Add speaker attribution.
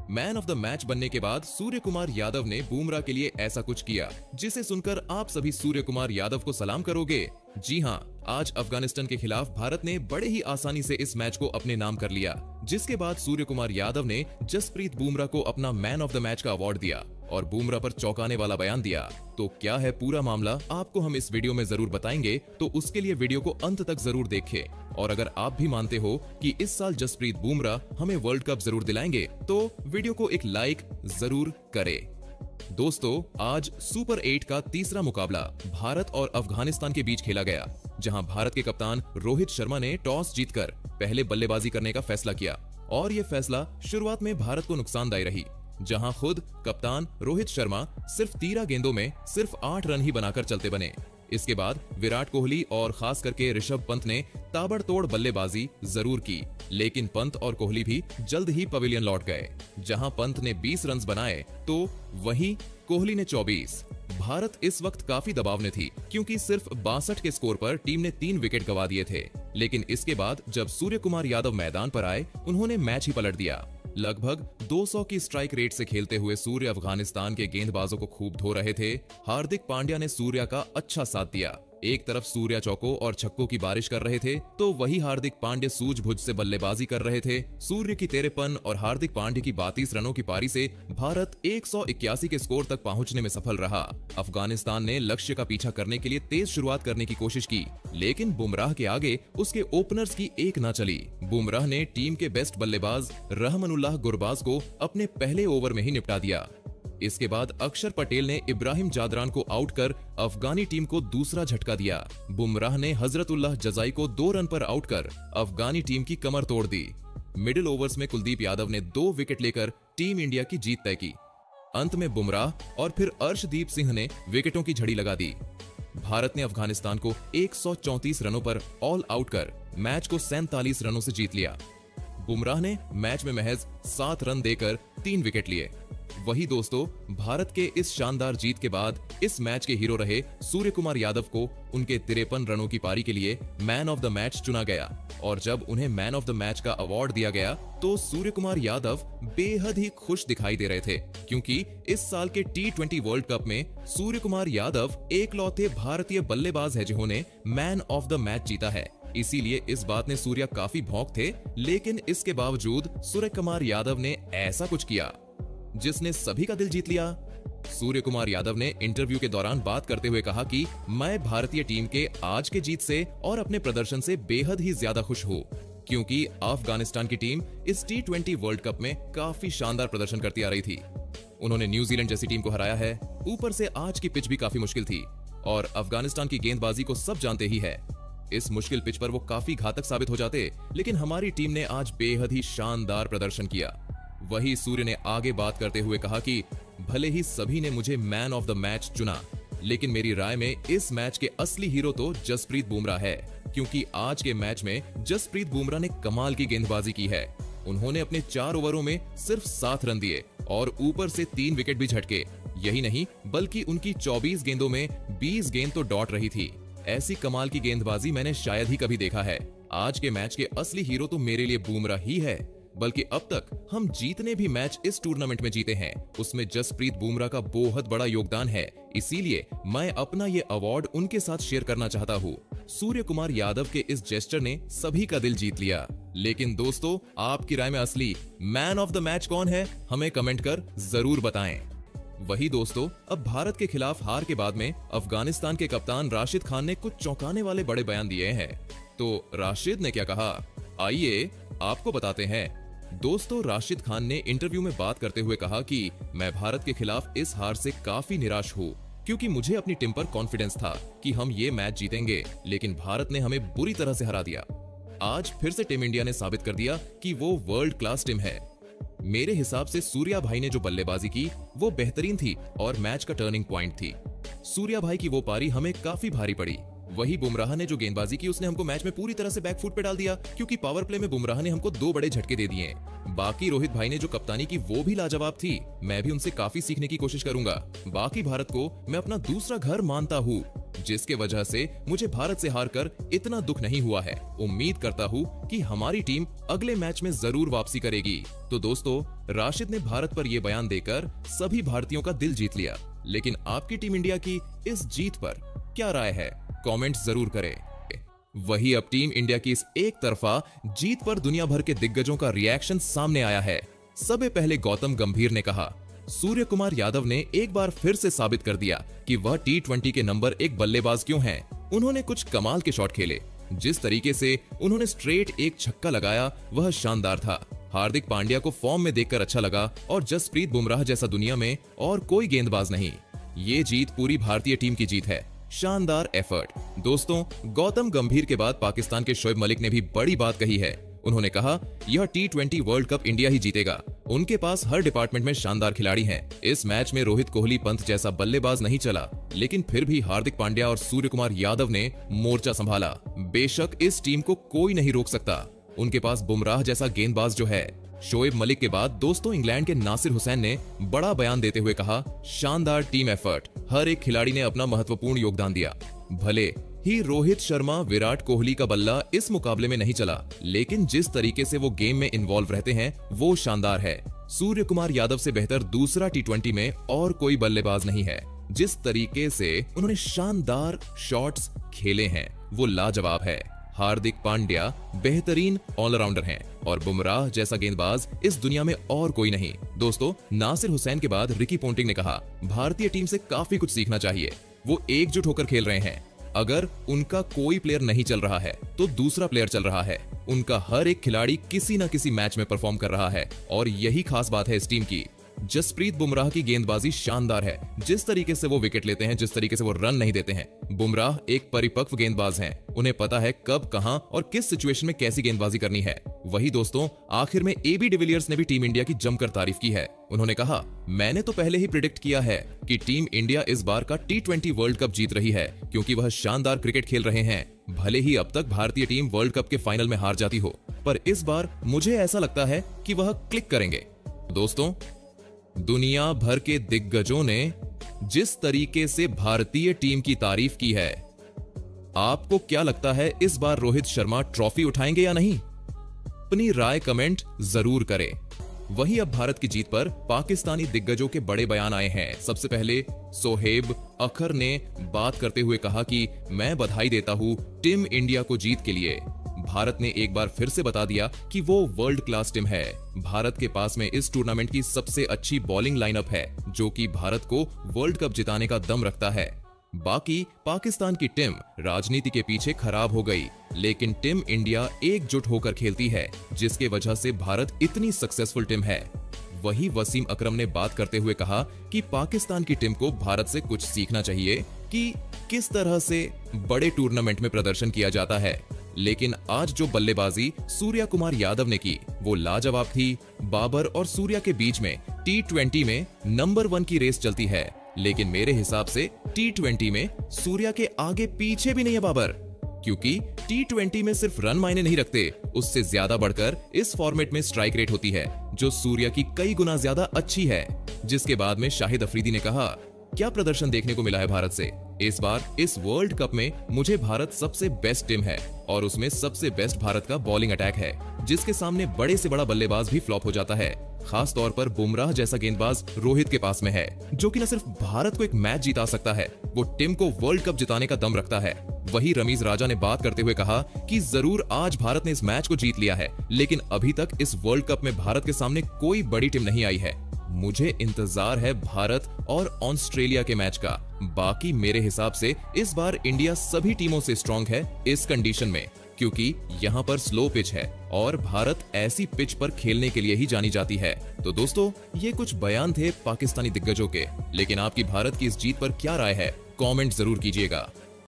Speaker 1: Man of the match बनने के बाद सूर्य कुमार यादव ने बुमराह के लिए ऐसा कुछ किया जिसे सुनकर आप सभी सूर्य कुमार यादव को सलाम करोगे। जी हां, आज अफगानिस्तान के खिलाफ भारत ने बड़े ही आसानी से इस मैच को अपने नाम कर लिया, जिसके बाद सूर्य कुमार यादव ने जसप्रीत बुमराह को अपना मैन ऑफ द मैच का अवार्ड दिया और बुमराह पर चौंकाने वाला बयान दिया। तो क्या है पूरा मामला, आपको हम इस वीडियो में जरूर बताएंगे, तो उसके लिए वीडियो को अंत तक जरूर देखें। और अगर आप भी मानते हो कि इस साल जसप्रीत बुमराह हमें वर्ल्ड कप जरूर दिलाएंगे, तो वीडियो को एक लाइक जरूर करें। दोस्तों, आज सुपर 8 का तीसरा मुकाबला भारत और अफगानिस्तान के बीच खेला गया, जहां भारत के कप्तान रोहित शर्मा ने टॉस जीतकर पहले बल्लेबाजी करने का फैसला किया और यह फैसला शुरुआत में भारत को नुकसानदायी रही, जहां खुद कप्तान रोहित शर्मा सिर्फ 13 गेंदों में सिर्फ 8 रन ही बनाकर चलते बने। इसके बाद विराट कोहली और खास करके ऋषभ पंत ने ताबड़तोड़ बल्लेबाजी जरूर की, लेकिन पंत और कोहली भी जल्द ही पवेलियन लौट गए। जहां पंत ने 20 रन बनाए तो वहीं कोहली ने 24। भारत इस वक्त काफी दबाव में थी, क्योंकि सिर्फ 62 के स्कोर पर टीम ने 3 विकेट गंवा दिए थे। लेकिन इसके बाद जब सूर्य कुमार यादव मैदान पर आए, उन्होंने मैच ही पलट दिया। लगभग 200 की स्ट्राइक रेट से खेलते हुए सूर्य अफगानिस्तान के गेंदबाजों को खूब धो रहे थे। हार्दिक पांड्या ने सूर्या का अच्छा साथ दिया। एक तरफ सूर्या चौकों और छक्कों की बारिश कर रहे थे, तो वही हार्दिक पांड्या सूझबूझ से बल्लेबाजी कर रहे थे। सूर्य की तेरेपन और हार्दिक पांड्या की 32 रनों की पारी से भारत 181 के स्कोर तक पहुंचने में सफल रहा। अफगानिस्तान ने लक्ष्य का पीछा करने के लिए तेज शुरुआत करने की कोशिश की, लेकिन बुमराह के आगे उसके ओपनर्स की एक न चली। बुमराह ने टीम के बेस्ट बल्लेबाज रहमानुल्लाह गुरबाज को अपने पहले ओवर में ही निपटा दिया। इसके बाद अक्षर पटेल ने इब्राहिम जादरान को आउट कर अफगानी टीम को दूसरा झटका दिया। बुमराह ने हजरतुल्लाह जजाई को 2 रन पर आउट कर अफगानी टीम की कमर तोड़ दी। मिडिल ओवर्स में कुलदीप यादव ने 2 विकेट लेकर टीम इंडिया की जीत तय की। अंत में बुमराह और फिर अर्शदीप सिंह ने विकेटों की झड़ी लगा दी। भारत ने अफगानिस्तान को 134 रनों पर ऑल आउट कर मैच को 47 रनों से जीत लिया। बुमराह ने मैच में महज 7 रन देकर 3 विकेट लिए। वही दोस्तों, भारत के इस शानदार जीत के बाद इस मैच के हीरो रहे सूर्य कुमार यादव को उनके 53 रनों की पारी के लिए मैन ऑफ द मैच चुना गया। और जब उन्हें मैन ऑफ द मैच का अवार्ड दिया गया, तो सूर्य कुमार यादव बेहद ही खुश दिखाई दे रहे थे, क्योंकि इस साल के T20 वर्ल्ड कप में सूर्य कुमार यादव एकलौते भारतीय बल्लेबाज है जिन्होंने मैन ऑफ द मैच जीता है। इसीलिए इस बात ने सूर्या काफी भौंक थे, लेकिन इसके बावजूद सूर्य कुमार यादव ने ऐसा कुछ किया जिसने सभी का दिल जीत लिया। सूर्य कुमार यादव ने इंटरव्यू के दौरान बात करते हुए कहा कि मैं भारतीय टीम के आज के जीत से और अपने प्रदर्शन से बेहद ही ज्यादा खुश हूँ, क्योंकि अफगानिस्तान की टीम इस T20 वर्ल्ड कप में काफी शानदार प्रदर्शन करती आ रही थी। उन्होंने न्यूजीलैंड जैसी टीम को हराया है। ऊपर से आज की पिच भी काफी मुश्किल थी और अफगानिस्तान की गेंदबाजी को सब जानते ही है। इस मुश्किल पिच पर वो काफी घातक साबित हो जाते, लेकिन हमारी टीम ने आज बेहद ही शानदार प्रदर्शन किया। वही सूर्य ने आगे बात करते हुए कहा कि भले ही सभी ने मुझे मैन ऑफ द मैच चुना, लेकिन मेरी राय में इस मैच के असली हीरो तो जसप्रीत बुमराह है, क्योंकि आज के मैच में जसप्रीत बुमराह ने कमाल की गेंदबाजी की है। उन्होंने अपने 4 ओवरों में सिर्फ 7 रन दिए और ऊपर से 3 विकेट भी झटके। यही नहीं, बल्कि उनकी 24 गेंदों में 20 गेंद तो डॉट रही थी। ऐसी कमाल की गेंदबाजी मैंने शायद ही कभी देखा है। आज के मैच के असली हीरो तो मेरे लिए बुमराह ही है, बल्कि अब तक हम जितने भी मैच इस टूर्नामेंट में जीते हैं, उसमें जसप्रीत बुमराह का बहुत बड़ा योगदान है। इसीलिए मैं अपना ये अवार्ड उनके साथ शेयर करना चाहता हूँ। सूर्य कुमार यादव के इस जेस्चर ने सभी का दिल जीत लिया। लेकिन दोस्तों, आपकी राय में असली मैन ऑफ द मैच कौन है, हमें कमेंट कर जरूर बताएं। वही दोस्तों, अब भारत के खिलाफ हार के बाद में अफगानिस्तान के कप्तान राशिद खान ने कुछ चौंकाने वाले बड़े बयान दिए हैं। तो राशिद ने क्या कहा, आइए आपको बताते हैं। दोस्तों, राशिद खान ने इंटरव्यू में बात करते हुए कहा कि मैं भारत के खिलाफ इस हार से काफी निराश हूँ, क्योंकि मुझे अपनी टीम पर कॉन्फिडेंस था कि हम ये मैच जीतेंगे, लेकिन भारत ने हमें बुरी तरह से हरा दिया। आज फिर से टीम इंडिया ने साबित कर दिया कि वो वर्ल्ड क्लास टीम है। मेरे हिसाब से सूर्या भाई ने जो बल्लेबाजी की वो बेहतरीन थी और मैच का टर्निंग पॉइंट थी। सूर्या भाई की वो पारी हमें काफी भारी पड़ी। वही बुमराह ने जो गेंदबाजी की उसने हमको मैच में पूरी तरह से बैक फुट पे डाल दिया, क्योंकि पावर प्ले में बुमराह ने हमको 2 बड़े झटके दे दिए। बाकी रोहित भाई ने जो कप्तानी की वो भी लाजवाब थी, मैं भी उनसे काफी सीखने की कोशिश करूंगा। बाकी भारत को मैं अपना दूसरा घर मानता हूँ, जिसके वजह से मुझे भारत से हारकर इतना दुख नहीं हुआ है। उम्मीद करता हूँ कि हमारी टीम अगले मैच में जरूर वापसी करेगी। तो दोस्तों, राशिद ने भारत पर यह बयान देकर सभी भारतीयों का दिल जीत लिया। लेकिन आपकी टीम इंडिया की इस जीत पर क्या राय है, कमेंट जरूर करें। वही अब टीम इंडिया की इस एक तरफा जीत पर दुनिया भर के दिग्गजों का रिएक्शन सामने आया है। सबसे पहले गौतम गंभीर ने कहा, सूर्य कुमार यादव ने एक बार फिर से साबित कर दिया कि वह T20 के नंबर 1 बल्लेबाज क्यों हैं। उन्होंने कुछ कमाल के शॉट खेले। जिस तरीके से उन्होंने स्ट्रेट एक छक्का लगाया वह शानदार था। हार्दिक पांड्या को फॉर्म में देखकर अच्छा लगा और जसप्रीत बुमराह जैसा दुनिया में और कोई गेंदबाज नहीं। ये जीत पूरी भारतीय टीम की जीत है। शानदार एफर्ट। दोस्तों, गौतम गंभीर के बाद पाकिस्तान के शोएब मलिक ने भी बड़ी बात कही है। उन्होंने कहा, यह T20 वर्ल्ड कप इंडिया ही जीतेगा। उनके पास हर डिपार्टमेंट में शानदार खिलाड़ी हैं। इस मैच में रोहित कोहली पंत जैसा बल्लेबाज नहीं चला, लेकिन फिर भी हार्दिक पांड्या और सूर्य कुमार यादव ने मोर्चा संभाला। बेशक इस टीम को कोई नहीं रोक सकता। उनके पास बुमराह जैसा गेंदबाज जो है। शोएब मलिक के बाद दोस्तों इंग्लैंड के नासिर हुसैन ने बड़ा बयान देते हुए कहा, शानदार टीम एफर्ट। हर एक खिलाड़ी ने अपना महत्वपूर्ण योगदान दिया। भले ही रोहित शर्मा, विराट कोहली का बल्ला इस मुकाबले में नहीं चला, लेकिन जिस तरीके से वो गेम में इन्वॉल्व रहते हैं वो शानदार है। सूर्य कुमार यादव से बेहतर दूसरा T20 में और कोई बल्लेबाज नहीं है। जिस तरीके से उन्होंने शानदार शॉट्स खेले हैं वो लाजवाब है। हार्दिक पांड्या बेहतरीन ऑलराउंडर हैं और बुमराह जैसा गेंदबाज इस दुनिया में और कोई नहीं। दोस्तों, नासिर हुसैन के बाद रिकी पोंटिंग ने कहा, भारतीय टीम से काफी कुछ सीखना चाहिए। वो एकजुट होकर खेल रहे हैं। अगर उनका कोई प्लेयर नहीं चल रहा है तो दूसरा प्लेयर चल रहा है। उनका हर एक खिलाड़ी किसी न किसी मैच में परफॉर्म कर रहा है और यही खास बात है इस टीम की। जसप्रीत बुमराह की गेंदबाजी शानदार है। जिस तरीके से वो विकेट लेते हैं, जिस तरीके से वो रन नहीं देते हैं। बुमराह एक परिपक्व गेंदबाज हैं। उन्हें पता है कब, कहां और किस सिचुएशन में कैसी गेंदबाजी करनी है। वही दोस्तों, आखिर में AB डिविलियर्स ने भी टीम इंडिया की जमकर तारीफ की है। उन्होंने कहा, मैंने तो पहले ही प्रिडिक्ट किया है कि टीम इंडिया इस बार का T20 वर्ल्ड कप जीत रही है, क्योंकि वह शानदार क्रिकेट खेल रहे हैं। भले ही अब तक भारतीय टीम वर्ल्ड कप के फाइनल में हार जाती हो, पर इस बार मुझे ऐसा लगता है कि वह क्लिक करेंगे। दोस्तों, दुनिया भर के दिग्गजों ने जिस तरीके से भारतीय टीम की तारीफ की है, आपको क्या लगता है इस बार रोहित शर्मा ट्रॉफी उठाएंगे या नहीं? अपनी राय कमेंट जरूर करें। वहीं अब भारत की जीत पर पाकिस्तानी दिग्गजों के बड़े बयान आए हैं। सबसे पहले सोहेब अख्तर ने बात करते हुए कहा कि मैं बधाई देता हूं टीम इंडिया को जीत के लिए। भारत ने एक बार फिर से बता दिया कि वो वर्ल्ड क्लास टीम है। भारत के पास में इस टूर्नामेंट की सबसे अच्छी बॉलिंग लाइनअप है, जो कि भारत को वर्ल्ड कप जिताने का दम रखता है। बाकी पाकिस्तान की टीम राजनीति के पीछे खराब हो गई, लेकिन टीम इंडिया एकजुट होकर खेलती है, जिसके वजह से भारत इतनी सक्सेसफुल टीम है। वही वसीम अकरम ने बात करते हुए कहा कि पाकिस्तान की टीम को भारत से कुछ सीखना चाहिए कि किस तरह से बड़े टूर्नामेंट में प्रदर्शन किया जाता है। लेकिन आज जो बल्लेबाजी सूर्य कुमार यादव ने की वो लाजवाब थी। बाबर और सूर्या के बीच में T20 में नंबर 1 की रेस चलती है, लेकिन मेरे हिसाब से T20 में सूर्या के आगे पीछे भी नहीं है बाबर, क्योंकि T20 में सिर्फ रन मायने नहीं रखते, उससे ज्यादा बढ़कर इस फॉर्मेट में स्ट्राइक रेट होती है, जो सूर्या की कई गुना ज्यादा अच्छी है। जिसके बाद में शाहिद अफरीदी ने कहा, क्या प्रदर्शन देखने को मिला है भारत से। इस बार इस वर्ल्ड कप में मुझे भारत सबसे बेस्ट टीम है और उसमें सबसे बेस्ट भारत का बॉलिंग अटैक है, जिसके सामने बड़े से बड़ा बल्लेबाज भी फ्लॉप हो जाता है। खास तौर पर बुमराह जैसा गेंदबाज रोहित के पास में है, जो कि न सिर्फ भारत को एक मैच जिता सकता है, वो टीम को वर्ल्ड कप जिताने का दम रखता है। वही रमीज राजा ने बात करते हुए कहा कि जरूर आज भारत ने इस मैच को जीत लिया है, लेकिन अभी तक इस वर्ल्ड कप में भारत के सामने कोई बड़ी टीम नहीं आई है। मुझे इंतजार है भारत और ऑस्ट्रेलिया के मैच का। बाकी मेरे हिसाब से इस बार इंडिया सभी टीमों से स्ट्रांग है इस कंडीशन में, क्योंकि यहाँ पर स्लो पिच है और भारत ऐसी पिच पर खेलने के लिए ही जानी जाती है। तो दोस्तों, ये कुछ बयान थे पाकिस्तानी दिग्गजों के, लेकिन आपकी भारत की इस जीत पर क्या राय है, कमेंट जरूर कीजिएगा।